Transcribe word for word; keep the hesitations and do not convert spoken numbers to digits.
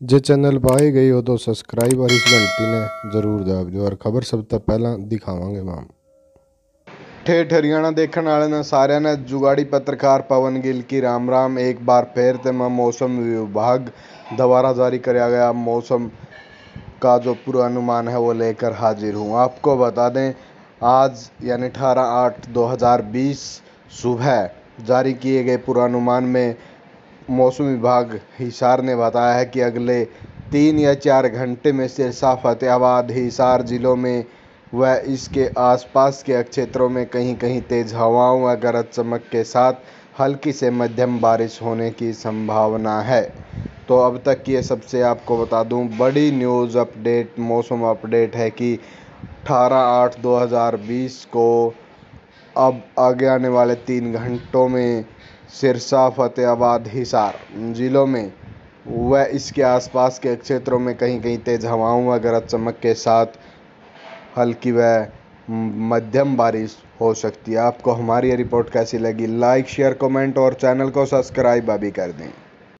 जे channel पाई गई हो तो सब्सक्राइब और इस घंटी ने जरूर दब दिओ और खबर सब तो पहला दिखावांगे माम। ठेठ हरियाणा देखने वाले ने सारे ने जुगाड़ी पत्रकार पवन गिल की राम राम। एक बार फिर ते मैं मौसम विभाग दोबारा जारी कराया गया मौसम का जो पूर्वानुमान है वो लेकर हाजिर हूँ। आपको बता दें आज यानी अठारह आठ दो हज़ार बीस सुबह जारी किए गए पूर्वानुमान में मौसम विभाग हिसार ने बताया है कि अगले तीन या चार घंटे में सिरसा, फतेहाबाद, हिसार जिलों में व इसके आसपास के क्षेत्रों में कहीं कहीं तेज हवाओं व गरज चमक के साथ हल्की से मध्यम बारिश होने की संभावना है। तो अब तक ये सबसे आपको बता दूं बड़ी न्यूज़ अपडेट मौसम अपडेट है कि अठारह आठ दो हज़ार बीस को अब आगे आने वाले तीन घंटों में सिरसा, फतेहाबाद, हिसार जिलों में व इसके आसपास के क्षेत्रों में कहीं कहीं तेज हवाओं व गरज चमक के साथ हल्की व मध्यम बारिश हो सकती है। आपको हमारी ये रिपोर्ट कैसी लगी? लाइक, शेयर, कमेंट और चैनल को सब्सक्राइब अभी कर दें।